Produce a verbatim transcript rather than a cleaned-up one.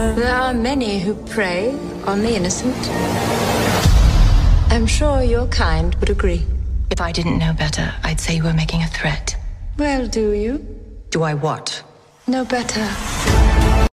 There are many who prey on the innocent. I'm sure your kind would agree. If I didn't know better, I'd say you were making a threat. Well, do you? Do I what? Know better.